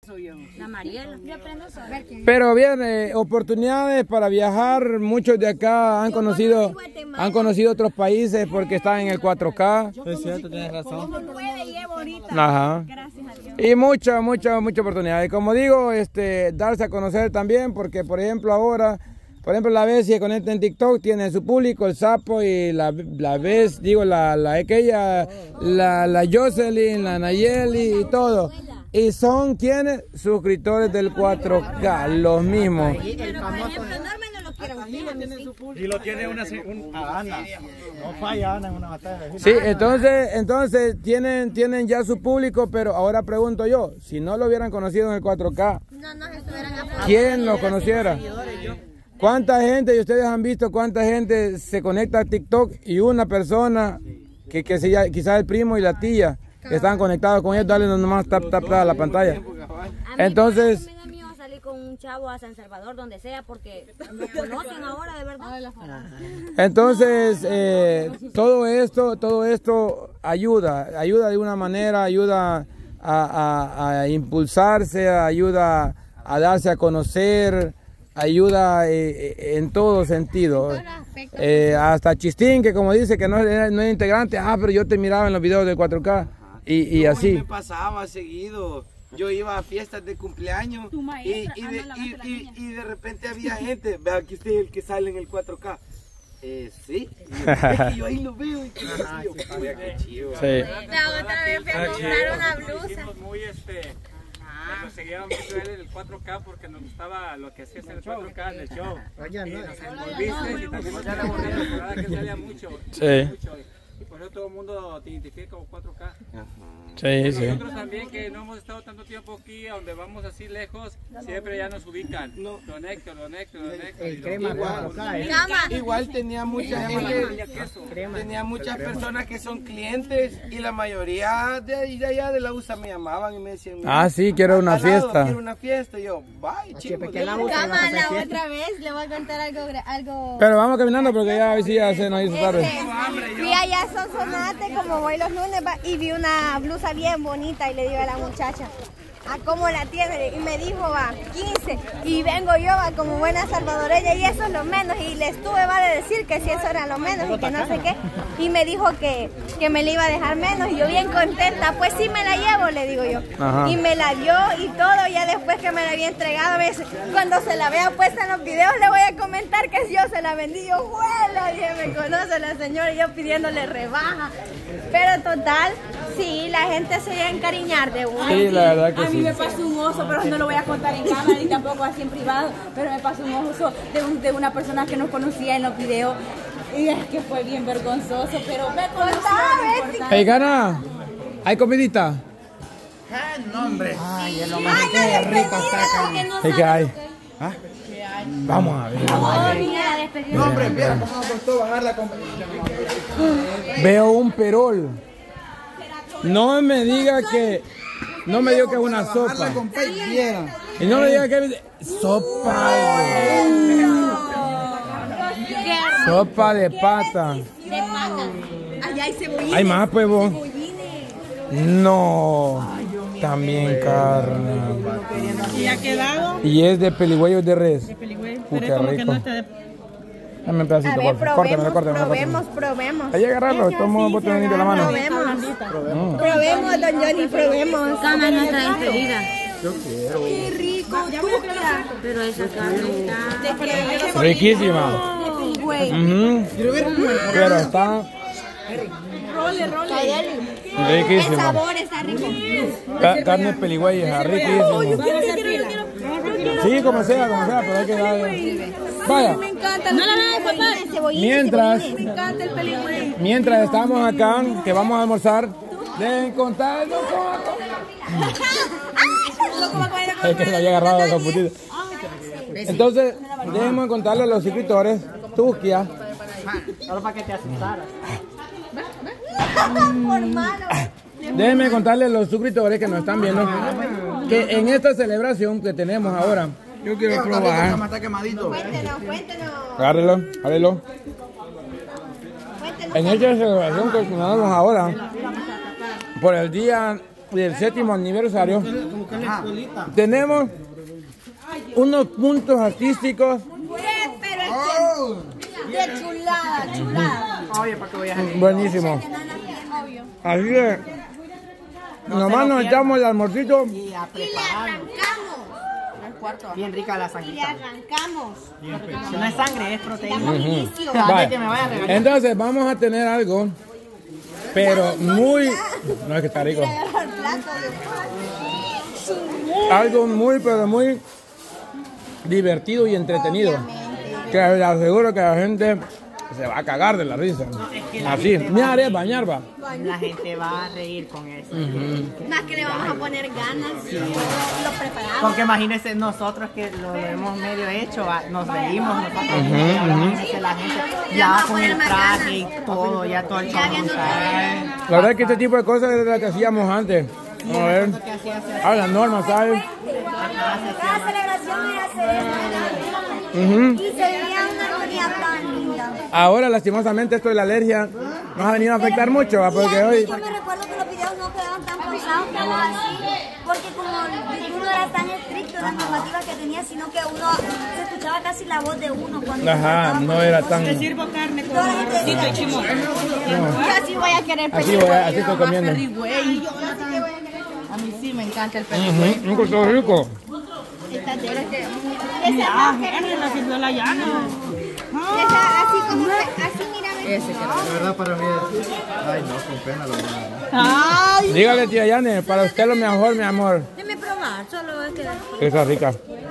La Mariela. Yo aprendo sola. Pero bien, oportunidades para viajar. Muchos de acá han conocido otros países porque están en el 4K. Es cierto, tienes razón. Ajá. Gracias a Dios. Y mucha oportunidad. Y como digo, darse a conocer también, porque por ejemplo ahora, la Bessie con en TikTok tiene su público, el Sapo y la Jocelyn, la Nayeli y todo. Y son quienes suscriptores del 4K, los mismos. Y lo tiene Ana. No falla Ana en una batalla. Sí, entonces tienen ya su público, pero ahora pregunto yo, si no lo hubieran conocido en el 4K, ¿quién lo conociera? ¿Cuánta gente, y ustedes han visto cuánta gente se conecta a TikTok y una persona que quizás el primo y la tía que están conectados con ellos, dale nomás tap a la pantalla? Entonces me da miedo salir con un chavo a San Salvador, donde sea, porque me conocen ahora de verdad. Entonces, todo esto ayuda de una manera, ayuda a impulsarse, ayuda a darse a conocer, ayuda en todo sentido. Hasta Chistín, que como dice que no es integrante, pero yo te miraba en los videos del 4K y así. Me pasaba seguido. Yo iba a fiestas de cumpleaños y de repente había gente. Vea que usted es el que sale en el 4K. Sí, es que yo ahí lo veo y qué chido. Sí. La otra vez fui a comprar una blusa. Nos seguíamos mucho él en el 4K porque nos gustaba lo que hacía en el 4K en el show. Y nos envolviste y también nos era aburrido, que salía mucho. Sí. Y por eso todo el mundo te identifica como 4K. Sí, sí. Nosotros también que no hemos estado tanto tiempo aquí, a donde vamos así lejos, siempre ya nos ubican. Lo necto. Igual tenía mucha gente, tenía muchas personas que son clientes y la mayoría de allá de la USA me llamaban y me decían, sí, quiero una fiesta. Quiero una fiesta. Y yo, bye, chicos. La otra vez le voy a contar algo. Pero vamos caminando porque ya se nos hizo tarde. Fui allá a Sonsonate, como voy los lunes, y vi una blusa bien bonita y le digo a la muchacha, ¿cómo la tiene? Y me dijo, 15. Y vengo yo, como buena salvadoreña, y eso es lo menos. Y le estuve, de decir que si eso era lo menos y que no sé qué. Y me dijo que me le iba a dejar menos. Y yo bien contenta, pues sí me la llevo, le digo yo. Ajá. Y me la dio y todo. Ya después que me la había entregado, cuando se la vea puesta en los videos, le voy a comentar que yo se la vendí. Yo, ¡juela! Dije, me conoce la señora, y yo pidiéndole rebaja. Pero total, sí, la gente se iba a encariñar de uno. Sí, la verdad que a mí me pasó un oso, pero no lo voy a contar en cámara y tampoco así en privado, pero me pasó un oso de una persona que nos conocía en los videos y es que fue bien vergonzoso, pero me conoció. Hey, Gana, ¿hay comidita? No, hombre. Ay, es lo más rico está. ¿Qué hay? Vamos a ver. No, hombre, mira cómo nos costó bajar la competición. Veo un perol. No me diga que es una sopa. Y no me diga que es sopa. Sopa de pata. Allá hay cebollines. Hay más, pues vos. No. También carne. ¿Y ha quedado? Y es de peligüeyos de res. Pero es como que no está de... Dame un pedacito, por favor. Córtame. Probemos. Ahí agarrarlo, tomo bote de la mano. Probemos, don Johnny, probemos. Cama nuestra despedida. Yo quiero. ¡Qué rico! ¡Tuquia! Pero esa carne está... Riquísima. Pero está Role. riquísima. El sabor está rico. Carne peligüeya, riquísima. Sí, como sea, pero hay que darle. Vaya. Me encanta. No la veas, papá. Mientras, Me encanta el peligüey. mientras estamos acá, que vamos a almorzar, deben contarnos es que se lo había agarrado la computadora. Entonces, debemos contarle a los suscriptores, Tuquia. Solo para que te asustaras. Déjenme contarle a los suscriptores que nos están viendo que en esta celebración que tenemos ahora, yo quiero probar. Cuéntenos. Agárrelo. En esta celebración que tenemos ahora, por el Día del 7º aniversario, tenemos unos puntos artísticos. De chulada, chulada. Oye, ¿para qué voy a hacer? Buenísimo. Así que nomás nos echamos el almuercito. Y a Y le preparar. arrancamos. Bien rica la Y le sanguita. arrancamos. No es sangre, es proteína. Buenísimo. Vale. Que me vaya a regañar. Entonces vamos a tener algo, pero muy... No, es que está rico. Agarra el plato de Algo muy, pero muy divertido y entretenido. Que les aseguro que la gente se va a cagar de la risa. Así, mira, ñarba. La gente va a reír con eso. Más que le vamos a poner ganas. Lo preparamos. Porque imagínense nosotros que lo hemos medio hecho, nos reímos nosotros. Ahora imagínense la gente ya con el traje y todo, ya todo el show. La verdad es que este tipo de cosas era la que hacíamos antes. A ver, a las normas, ¿sabes? Cada celebración era hacer Ujú. y se veía una armonía tan linda. Ahora, lastimosamente, esto de la alergia nos ha venido a afectar mucho, ¿va? Porque hoy... Yo me recuerdo que los videos no quedaban tan pausados como así, porque como uno era tan estricto en las normativas que tenía, sino que uno se escuchaba casi la voz de uno cuando Ajá, no era tan... Sirvo carne con toda la gente decía, Yo así voy a querer Así estoy comiendo. A mí sí me encanta el perro. Un gusto rico. Henry la sirvió la llana. Así como así mírame. La verdad para mí es... Ay, no, con pena lo verdad. Ay, Dígale, tía Yane, para usted lo mejor, mi amor. déjeme probar, solo es que... Está rica.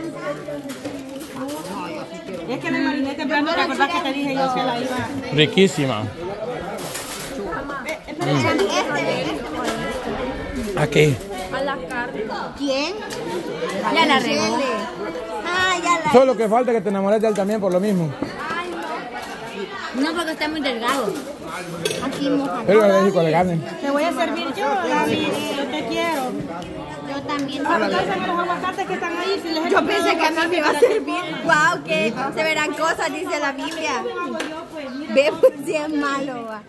es que me mariné temprano, ¿te acordás que te dije yo que la iba? Riquísima. Aquí. ¿Quién? Ya la regó. Ah, ya la... Solo que falta que te enamores de él también por lo mismo. No, porque está muy delgado. Aquí moja. Pero alérgico a la carne. Te voy a servir yo, David, yo te quiero. Yo también. Pásame los aguacates que están ahí. Si les Yo pensé que a mí me iba a servir. Wow, que se verán cosas, dice la Biblia. Ve, pues si es malo, va.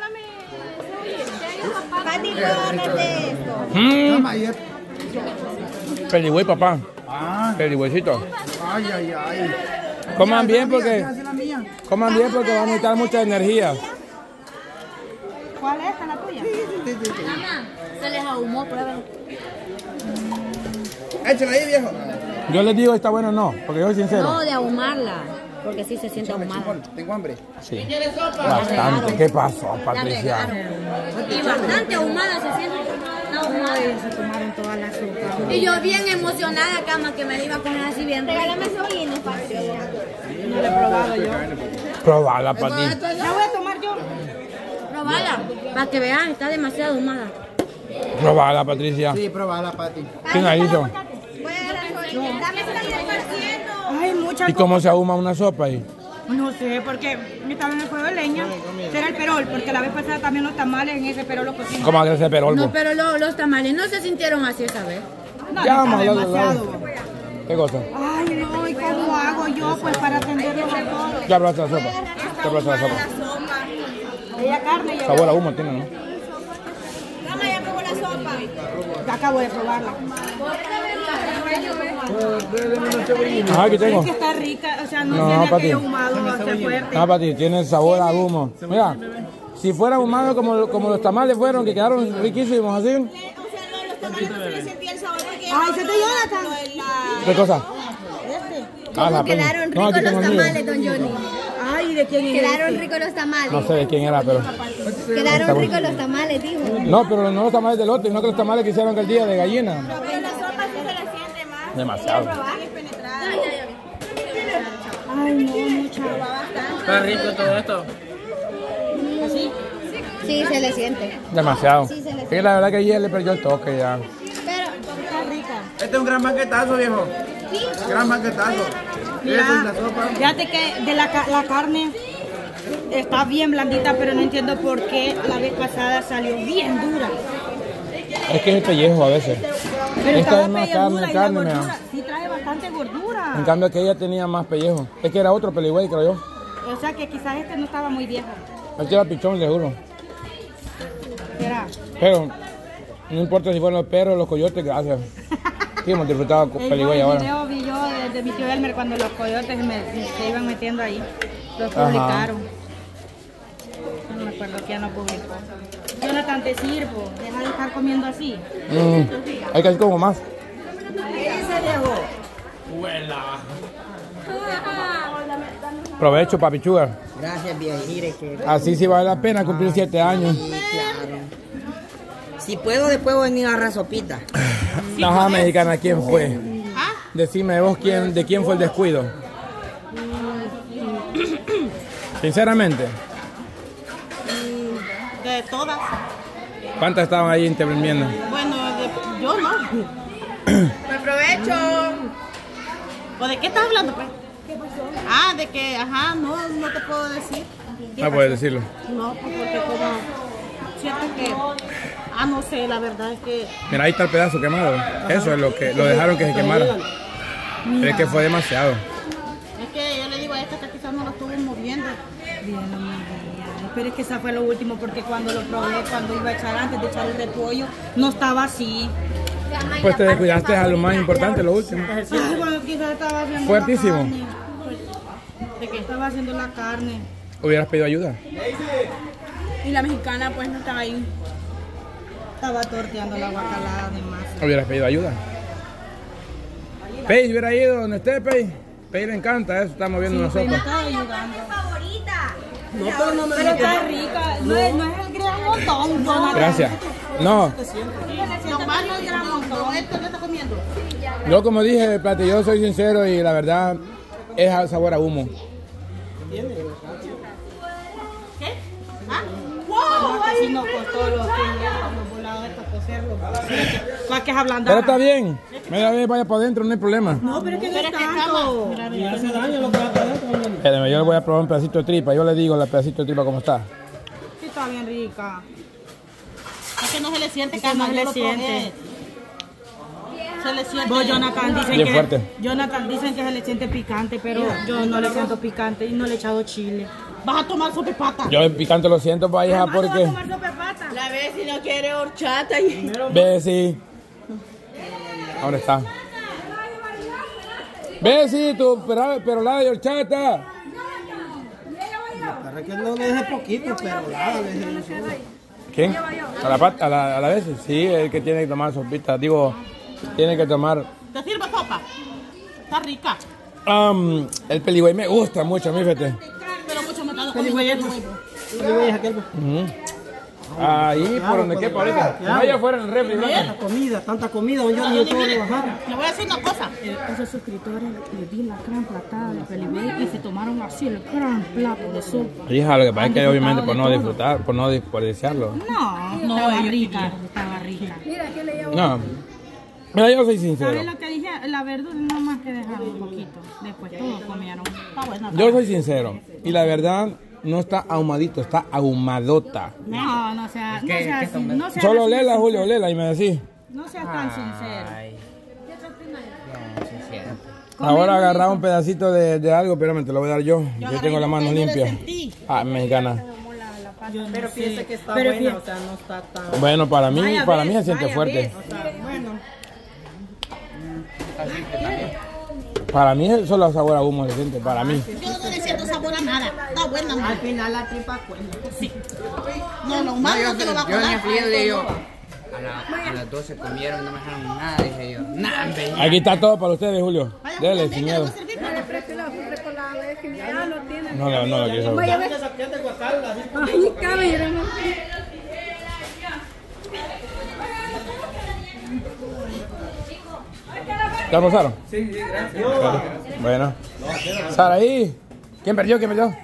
Pati, cómete esto. Peligüey, papá. Peligüeycito. Ay, ay, ay. Coman bien porque... Coman bien porque van a necesitar mucha energía. ¿Cuál es esta, la tuya? Se les ahumó, prueben. Échale ahí, viejo. Yo les digo, ¿está bueno o no? Porque yo soy sincero. No, de ahumarla, porque sí se siente ahumada. Tengo hambre. Sí. Bastante. ¿Qué pasó, Patricia? Y bastante ahumada se siente. Se tomaron toda la sopa. Y yo bien emocionada, cama, que me la iba a comer así bien. Regálame cebollines, Patricia. No la he probado yo. Probala, Pati. La voy a tomar yo. Probala, para que vean, está demasiado ahumada. Probala, Patricia. Sí, probala, Pati. ¿Quién la hizo? Voy a agarrar cebollines. Dame esta 10%. Ay, mucha ¿Y cómo se ahuma una sopa ahí? No sé, porque estaba en el fuego de leña. Será el perol, porque la vez pasada también los tamales en ese perol lo cocinan. ¿Cómo hace ese perol? No, pero los tamales no se sintieron así esa vez. No, Ya no vamos a está hablar de lado. demasiado. ¿Qué cosa? Ay, no, ¿y cómo hago yo pues para atenderlos a todos? Ya probaste la sopa. Ya probaste la sopa. Ella carne, yo Sabor a humo tiene, ¿no? Mamá, ya probó la sopa. ya acabo de probarla. Ajá, aquí tengo. Es que está rica, o sea, No, no, tiene Pati. aquello ahumado, hace fuerte. No, Pati, tiene sabor a humo. Mira, si fuera humano como los tamales fueron, que quedaron riquísimos así. Ay, se te Jonathan. ¿Qué cosa? Ah, la peña. Quedaron No, ricos aquí tengo los el mío. tamales, don Johnny. Ay, ¿de quién es? Quedaron ricos los tamales. No sé de quién era, pero... Quedaron ricos los tamales, dijo. No, pero no los tamales de lote, sino que los tamales que hicieron aquel día de gallina. Pero la sopa sí se la siente más. Demasiado. Ay, no, mucha. Está rico todo esto. Sí, se le siente. Demasiado. Sí, se le Es que la verdad que ayer le perdió el toque ya. Pero Está rica. Este es un gran banquetazo, viejo. Gran banquetazo. Mira, Eso es la sopa. fíjate que de la carne está bien blandita, pero no entiendo por qué la vez pasada salió bien dura. Es que es el pellejo a veces. Pero Esta estaba es más pellejuda carne, y la carne, gordura mira. sí trae bastante gordura. En cambio aquella tenía más pellejo. Es que era otro peligüey, creo yo. O sea que quizás este no estaba muy viejo. Este era pichón, seguro. Será. Pero No importa si fueron los perros o los coyotes, gracias. Sí, hemos disfrutado Peligüey ahora. El video vi yo de mi tío Elmer cuando los coyotes se iban metiendo ahí. Los publicaron. No me acuerdo que ya no publicó. Jonathan, te sirvo. Deja de estar comiendo así. Hay que hacer como más. Provecho, papi Sugar. Gracias, viejire. Así sí vale la pena cumplir 7 años. Sí, claro. Si puedo, después voy a venir a agarrar sopita. Ajá, mexicana, ¿quién fue? Decime vos de quién fue el descuido. Sinceramente. De todas. ¿Cuántas estaban ahí interviniendo? Bueno, yo no. Me aprovecho. ¿O de qué estás hablando, pues? ¿Qué pasó? Ah, de que, no te puedo decir. No puedes decirlo. No, pues porque como siento que, no sé, la verdad es que... Mira, ahí está el pedazo quemado. Eso es lo que lo dejaron que se quemara. Pero es que fue demasiado. Es que yo le digo a esta que quizás no lo estuvo moviendo. Pero es que esa fue lo último, porque cuando lo probé, cuando iba a echar, antes de echar el repollo, no estaba así. Pues te descuidaste a lo más importante, lo último. Ay, bueno, quizás estaba haciendo Fuertísimo. la carne. ¿De qué estaba haciendo la carne? Hubieras pedido ayuda. Y la mexicana pues no estaba ahí. Estaba torteando la guacalada de masa. Hubieras pedido ayuda. Pei hubiera ido donde esté, Pei. Pei le encanta eso, estamos viendo una Pei me sopa. estaba ayudando. No, pero no me Pero está rica. No es el gran montón, Jonathan. Gracias. No, Don Mario y Ramón, ¿esto qué está comiendo? yo como dije, Plate, yo soy sincero y la verdad es a sabor a humo. ¿Qué? Así nos costó los volados estos cocerlos. Para que es ablandada. Pero está bien, vaya para adentro, no hay problema. No, pero es que no es tanto. Y hace daño lo que va para adentro. Espérame, yo le voy a probar un pedacito de tripa, yo le digo el pedacito de tripa cómo está. Sí, está bien rica. Es que no se le siente Es que no se le siente. Se le siente. Vos, Jonathan, Bien fuerte. Jonathan, dicen que se le siente picante, pero yo no le siento picante y no le he echado chile. Vas a tomar sopa y pata. Yo el picante lo siento, vaya, porque... La vez si no quiere horchata. Y... Ve, sí. ¿Dónde está? Ve, sí, tu perolada de horchata. Para que no le deje poquito, pero nada, le deje eso. ¿Quién? ¿A la vez? Sí, el que tiene que tomar sopita. Digo, tiene que tomar... ¿Te sirve sopa? Está rica. El peligüey me gusta mucho a mí, fíjate. Pero mucho me está Peligüey es aquel. Ahí, por donde quepa ahorita. Vaya afuera en el refri, ¿no? Tanta comida, yo ni todo lo bajar. Le voy a decir una cosa. Esos suscriptores les di la gran platada de peligüey y se tomaron así el gran plato de sopa. Hija, lo que pasa es que obviamente por no disfrutar, por no desperdiciarlo. No, estaba rica, estaba rica. No. Mira, yo soy sincero. ¿Sabes lo que dije? La verdura no más que dejaron un poquito. Después todos comieron. Está buena. Yo soy sincero. Y la verdad, no está ahumadito, está ahumadota. No sea así. No seas Solo así. léela, Julio, léela y me decís. No seas tan sincero. Ahora agarra un pedacito de algo, pero te lo voy a dar yo. Yo tengo la mano limpia. Mexicana. Pero piensa que está buena, o sea, no está tan... Bueno, para mí se siente fuerte. Para mí es solo sabor a humo se siente, para mí. Yo no le siento sabor a nada. Está buena. Al final la tripa cuenta. Sí. No, lo malo no se lo va a Yo en el colar. frío le digo, a las 12 comieron, no me dejaron nada, dije yo. Nada, hombre, ya. Aquí está todo para ustedes, Julio. Dele, sin miedo. No lo quiero saber. ¿Ya almorzaron? Sí, gracias. Bueno. Saraí, ¿quién perdió?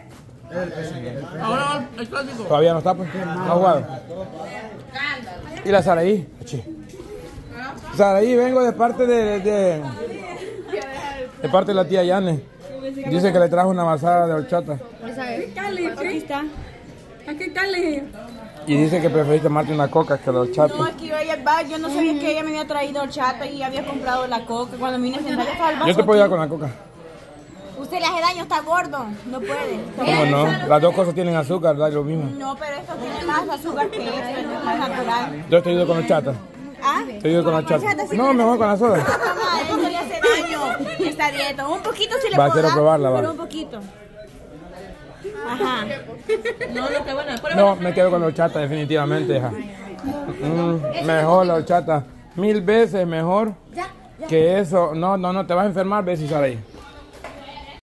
Ahora el clásico. Todavía no está, pues. No ha jugado. ¿Y la Saraí? Saraí, vengo de parte de parte de la tía Yane. Dice que le trajo una masada de horchata. Aquí está. Aquí Cali. Y dice que preferís tomarte una coca que la horchata. No, es que yo no sabía que ella me había traído horchata y había comprado la coca. Cuando vine a sentar, Yo te puedo ayudar con la coca. Usted le hace daño, está gordo. No puede. ¿Cómo no? Las dos cosas tienen azúcar, da lo mismo. No, pero esto tiene más azúcar que esto, esto es más natural. Yo te ayudo con horchata. Sigue con la chata. No, mejor con la soda. Mamá, eso le hace daño esta dieta. Un poquito sí le Va, puedo quiero dar, probarla, va. pero un poquito. Ajá. No, está buena. No, me quedo con la horchata definitivamente, hija. Mejor la horchata. 1000 veces mejor que eso. No, te vas a enfermar, ves, Saraí.